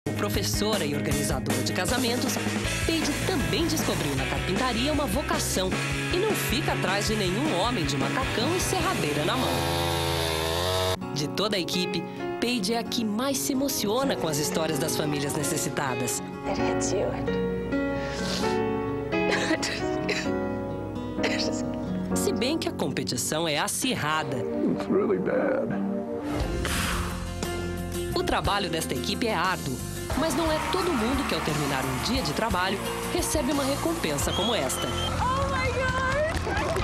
Professora e organizadora de casamentos, Paige também descobriu na carpintaria uma vocação e não fica atrás de nenhum homem de macacão e serradeira na mão. De toda a equipe, Paige é a que mais se emociona com as histórias das famílias necessitadas. Se bem que a competição é acirrada. O trabalho desta equipe é árduo, mas não é todo mundo que, ao terminar um dia de trabalho, recebe uma recompensa como esta. Oh my God!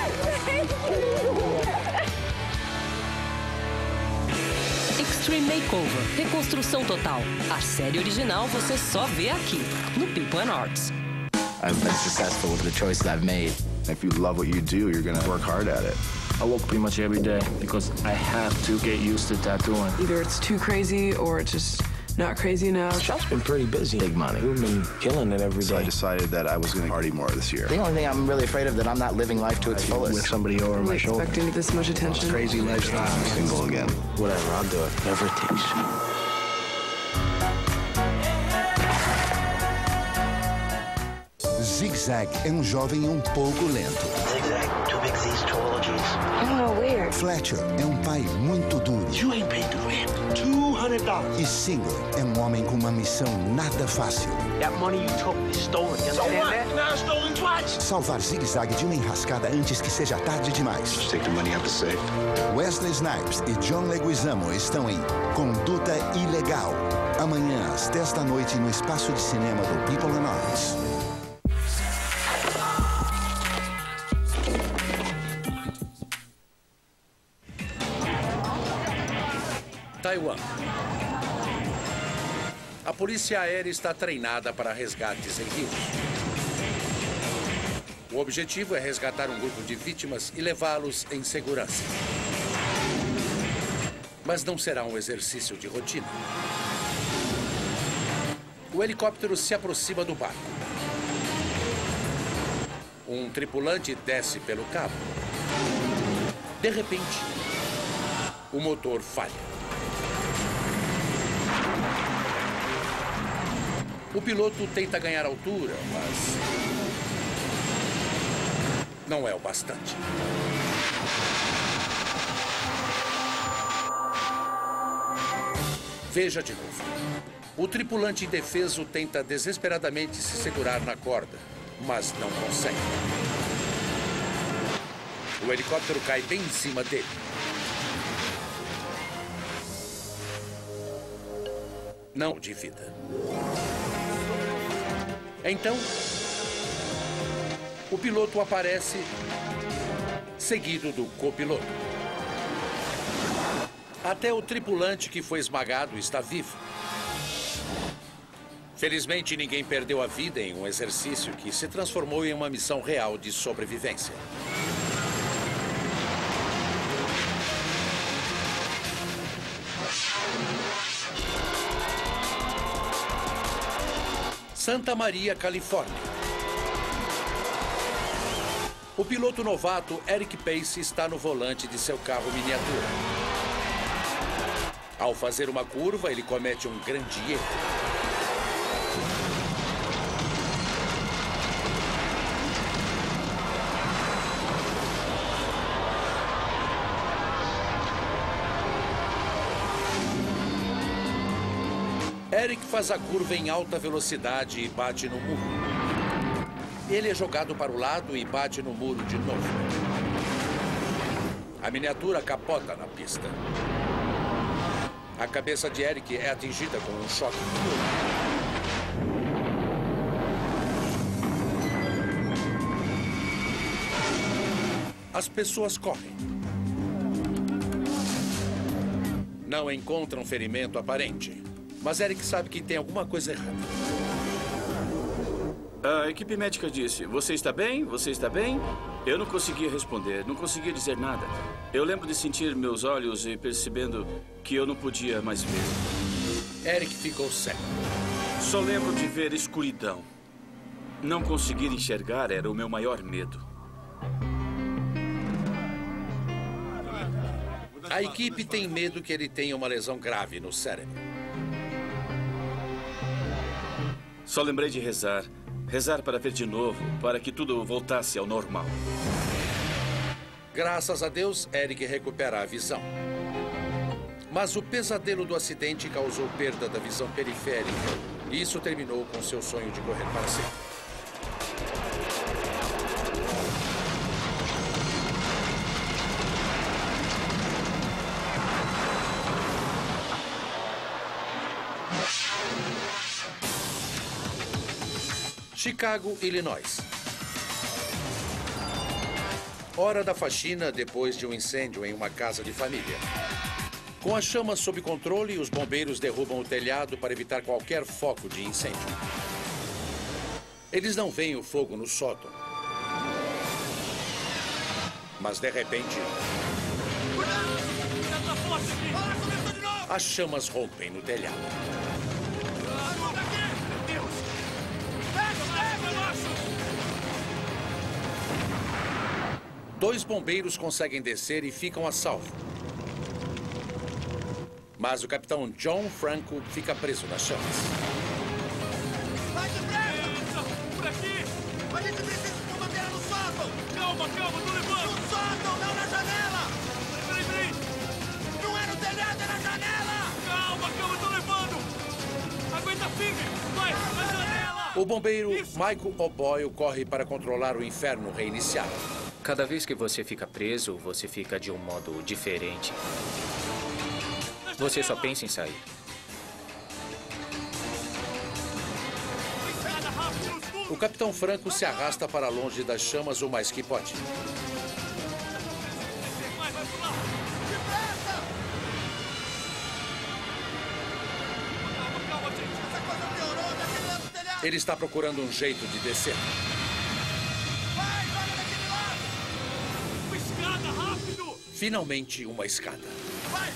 Extreme Makeover, reconstrução total. A série original você só vê aqui, no People and Arts. I've been successful with the choices I've made. If you love what you do, you're gonna work hard at it. I work pretty much every day because I have to get used to tattooing. Either it's too crazy or it's just not crazy enough. The shop's been pretty busy. Big money. We've been killing it every day. So I decided that I was gonna party more this year. The only thing I'm really afraid of that I'm not living life to its fullest. With somebody over my shoulder. Expecting this much attention. Crazy lifestyle. I'm single again. Whatever, I'll do it. Whatever it takes. Zig-Zag é um jovem um pouco lento. Zig-Zag, too big for these tall Oh, weird. Fletcher é um pai muito duro. You ain't paid the rent. $200. E Singer é um homem com uma missão nada fácil. That money you took is stolen. You understand that? Now it's stolen twice. Salvar Zig-Zag de uma enrascada antes que seja tarde demais. Just take the money out the safe. Wesley Snipes e John Leguizamo estão em Conduta Ilegal. Amanhã, às 10 da noite, no espaço de cinema do People and Arts. Taiwan. A polícia aérea está treinada para resgates em rios. O objetivo é resgatar um grupo de vítimas e levá-los em segurança. Mas não será um exercício de rotina. O helicóptero se aproxima do barco. Um tripulante desce pelo cabo. De repente, o motor falha. O piloto tenta ganhar altura, mas não é o bastante. Veja de novo. O tripulante indefeso tenta desesperadamente se segurar na corda, mas não consegue. O helicóptero cai bem em cima dele. Não de vida. Então, o piloto aparece, seguido do copiloto. Até o tripulante que foi esmagado está vivo. Felizmente, ninguém perdeu a vida em um exercício que se transformou em uma missão real de sobrevivência. Santa Maria, Califórnia. O piloto novato Eric Pace está no volante de seu carro miniatura. Ao fazer uma curva, ele comete um grande erro. Eric faz a curva em alta velocidade e bate no muro. Ele é jogado para o lado e bate no muro de novo. A miniatura capota na pista. A cabeça de Eric é atingida com um choque. As pessoas correm. Não encontram ferimento aparente. Mas Eric sabe que tem alguma coisa errada. A equipe médica disse, você está bem? Você está bem? Eu não conseguia responder, não conseguia dizer nada. Eu lembro de sentir meus olhos e percebendo que eu não podia mais ver. Eric ficou cego. Só lembro de ver escuridão. Não conseguir enxergar era o meu maior medo. A equipe tem medo que ele tenha uma lesão grave no cérebro. Só lembrei de rezar. Rezar para ver de novo, para que tudo voltasse ao normal. Graças a Deus, Eric recupera a visão. Mas o pesadelo do acidente causou perda da visão periférica. E isso terminou com seu sonho de correr para sempre. Chicago, Illinois. Hora da faxina depois de um incêndio em uma casa de família. Com as chamas sob controle, os bombeiros derrubam o telhado para evitar qualquer foco de incêndio. Eles não veem o fogo no sótão. Mas, de repente, as chamas rompem no telhado. Dois bombeiros conseguem descer e ficam a salvo. Mas o capitão John Franco fica preso nas chamas. Vai depressa! Por aqui! A gente precisa de uma madeira no sótão! Calma, tô levando! No sótão, não na janela! Peraí! Não é no telhado, é na janela! Calma, tô levando! Aguenta firme! Vai, na janela! O bombeiro Michael O'Boyle corre para controlar o inferno reiniciado. Cada vez que você fica preso, você fica de um modo diferente. Você só pensa em sair. O capitão Franco se arrasta para longe das chamas o mais que pode. Ele está procurando um jeito de descer. Finalmente, uma escada. Vai!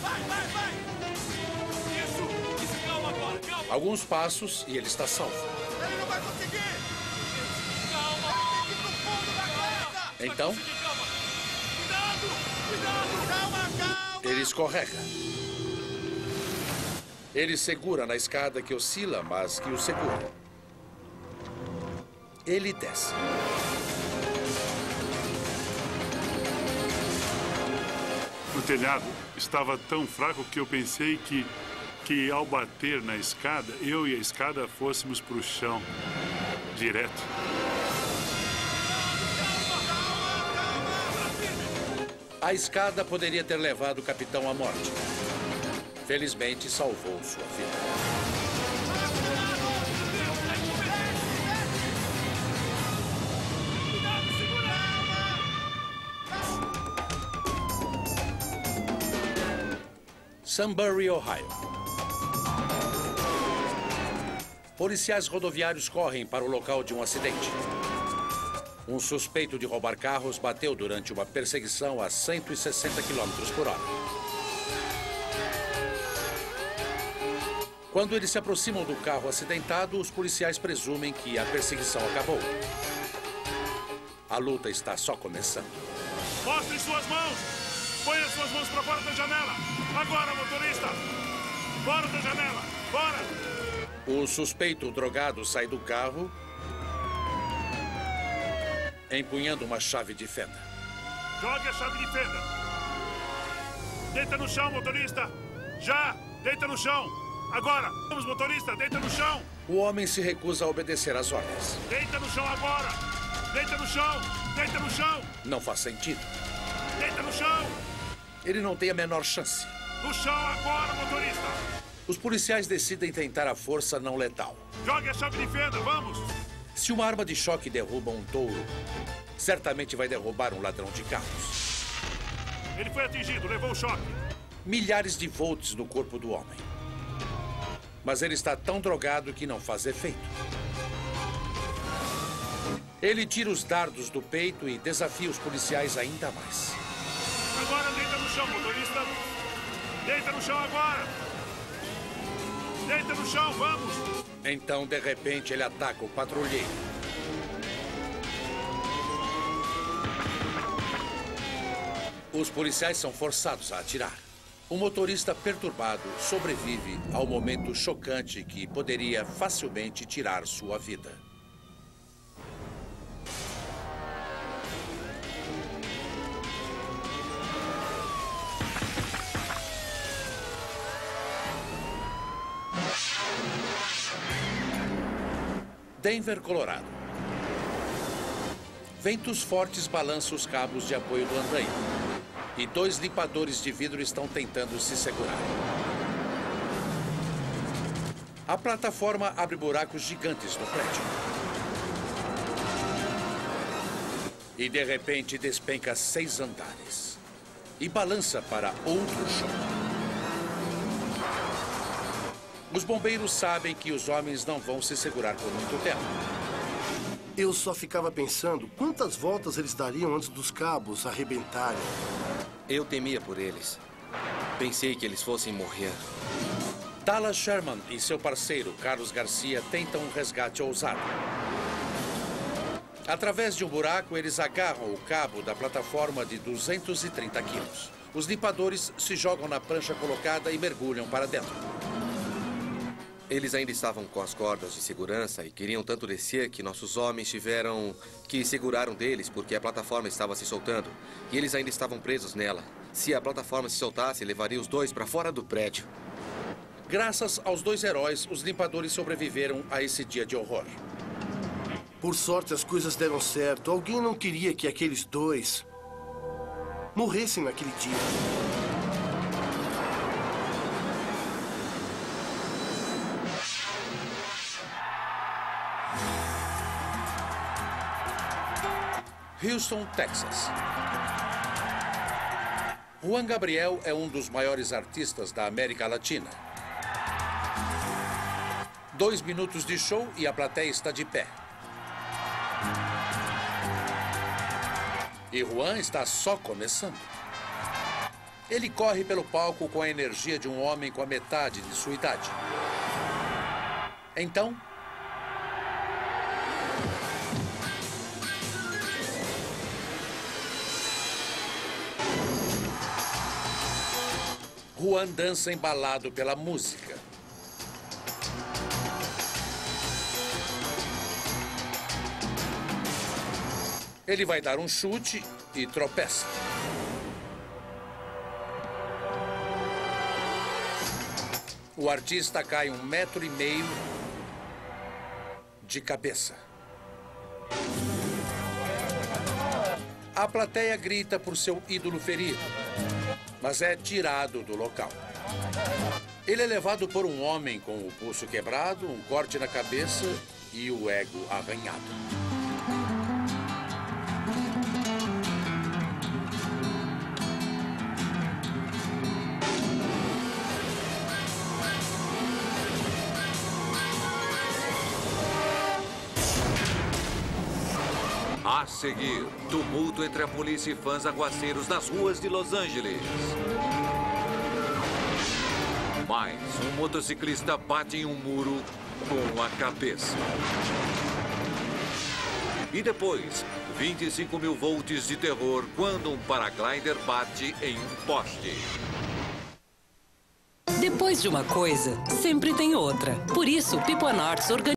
Isso, calma agora, calma! Alguns passos e ele está salvo. Ele não vai conseguir! Calma! Ele tem que ir pro fundo da casa! Então, Cuidado! Calma! ele escorrega. Ele segura na escada que oscila, mas que o segura. Ele desce. O telhado estava tão fraco que eu pensei que ao bater na escada, eu e a escada fôssemos para o chão, direto. A escada poderia ter levado o capitão à morte. Felizmente, salvou sua vida. Sunbury, Ohio. Policiais rodoviários correm para o local de um acidente. Um suspeito de roubar carros bateu durante uma perseguição a 160 km por hora. Quando eles se aproximam do carro acidentado, os policiais presumem que a perseguição acabou. A luta está só começando. Mostrem suas mãos! Põe as suas mãos para fora da janela! Agora, motorista! Fora da janela! Fora! O suspeito drogado sai do carro, empunhando uma chave de fenda. Jogue a chave de fenda! Deita no chão, motorista! Já! Deita no chão! Agora! Vamos, motorista! Deita no chão! O homem se recusa a obedecer às ordens. Deita no chão agora! Deita no chão! Deita no chão! Não faz sentido. Deita no chão! Ele não tem a menor chance. No chão agora, motorista! Os policiais decidem tentar a força não letal. Jogue a chave de fenda, vamos! Se uma arma de choque derruba um touro, certamente vai derrubar um ladrão de carros. Ele foi atingido, levou o choque. Milhares de volts no corpo do homem. Mas ele está tão drogado que não faz efeito. Ele tira os dardos do peito e desafia os policiais ainda mais. Agora deita no chão, motorista. Deita no chão agora. Deita no chão, vamos. Então, de repente, ele ataca o patrulheiro. Os policiais são forçados a atirar. O motorista perturbado sobrevive ao momento chocante que poderia facilmente tirar sua vida. Denver, Colorado. Ventos fortes balançam os cabos de apoio do andaime. E 2 limpadores de vidro estão tentando se segurar. A plataforma abre buracos gigantes no prédio. E de repente despenca 6 andares. E balança para outro chão. Os bombeiros sabem que os homens não vão se segurar por muito tempo. Eu só ficava pensando quantas voltas eles dariam antes dos cabos arrebentarem. Eu temia por eles. Pensei que eles fossem morrer. Dallas Sherman e seu parceiro, Carlos Garcia, tentam um resgate ousado. Através de um buraco, eles agarram o cabo da plataforma de 230 quilos. Os limpadores se jogam na prancha colocada e mergulham para dentro. Eles ainda estavam com as cordas de segurança e queriam tanto descer que nossos homens tiveram que segurar um deles porque a plataforma estava se soltando. E eles ainda estavam presos nela. Se a plataforma se soltasse, levaria os 2 para fora do prédio. Graças aos 2 heróis, os limpadores sobreviveram a esse dia de horror. Por sorte, as coisas deram certo. Alguém não queria que aqueles 2 morressem naquele dia. Houston, Texas. Juan Gabriel é um dos maiores artistas da América Latina. 2 minutos de show e a plateia está de pé. E Juan está só começando. Ele corre pelo palco com a energia de um homem com a metade de sua idade. Então, Juan dança embalado pela música. Ele vai dar um chute e tropeça. O artista cai 1,5 metros de cabeça. A plateia grita por seu ídolo ferido, mas é tirado do local. Ele é levado por um homem com o pulso quebrado, um corte na cabeça e o ego arranhado. A seguir, tumulto entre a polícia e fãs aguaceiros nas ruas de Los Angeles. Mais um motociclista bate em um muro com a cabeça. E depois, 25 mil volts de terror quando um paraglider bate em um poste. Depois de uma coisa, sempre tem outra. Por isso, Pipo Arts organiza